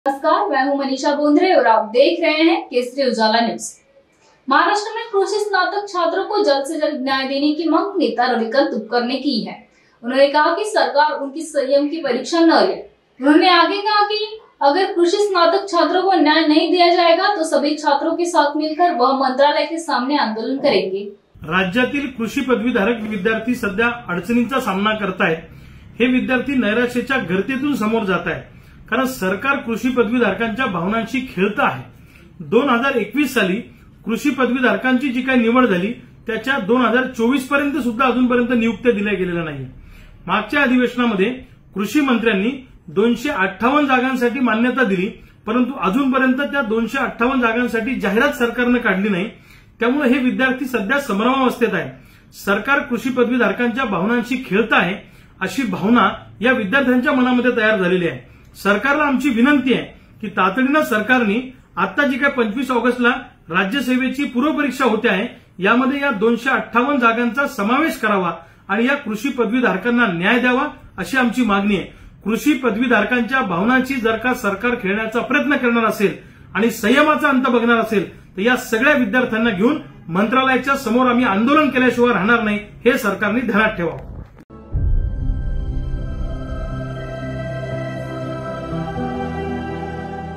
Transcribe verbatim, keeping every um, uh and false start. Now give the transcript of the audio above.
नमस्कार, मैं हूं मनीषा बोंद्रे और आप देख रहे हैं केसरी उजाला न्यूज। महाराष्ट्र में कृषि स्नातक छात्रों को जल्द से जल्द न्याय देने की मांग नेता रविकांत तुपकर ने की है। उन्होंने कहा कि सरकार उनकी संयम की परीक्षा न ले। उन्होंने आगे कहा कि अगर कृषि स्नातक छात्रों को न्याय नहीं दिया जाएगा तो सभी छात्रों के साथ मिलकर वह मंत्रालय के सामने आंदोलन करेंगे। राज्यातील कृषी पदवीधारक विद्यार्थी सध्या अडचणींचा सामना करतायत। हे विद्यार्थी नैराश्याच्या गर्तेतून समोर जात आहेत, कारण सरकार कृषी पदवीधारकांच्या भावनांशी खेळतं आहे। दोन हजार एकवीस साली कृषी पदवीधारकांची जी काही निवड झाली त्याच्या दोन हजार चोवीस पर्यंत सुद्धा अजूनपर्यंत नियुक्त्या दिल्या गेलेल्या नाही। मागच्या अधिवेशनामध्ये कृषी मंत्र्यांनी दोनशे अठ्ठावन्न जागांसाठी मान्यता दिली, परंतु अजूनपर्यंत त्या दोनशे अठ्ठावन्न जागांसाठी जाहिरात सरकारने काढली नाही। त्यामुळे हे विद्यार्थी सध्या संभ्रमावस्थेत आहे। सरकार कृषी पदवीधारकांच्या भावनांशी खेळत आहे अशी भावना या विद्यार्थ्यांच्या मनामध्ये तयार झालेली आहे। सरकारला आमची विनंती आहे की तातडीने सरकारने आता जी काही पंचवीस ऑगस्टला राज्यसेवेची पूर्वपरीक्षा होते आहे यामध्ये या दोनशे अठ्ठावन्न जागांचा समावेश करावा आणि या कृषी पदवीधारकांना न्याय द्यावा अशी आमची मागणी आहे। कृषी पदवीधारकांच्या भावनांची जर का सरकार खेळण्याचा प्रयत्न करणार असेल आणि संयमाचा अंत बघणार असेल तर या सगळ्या विद्यार्थ्यांना घेऊन मंत्रालयाच्या समोर आम्ही आंदोलन केल्याशिवाय राहणार नाही, हे सरकारने ध्यानात ठेवावं।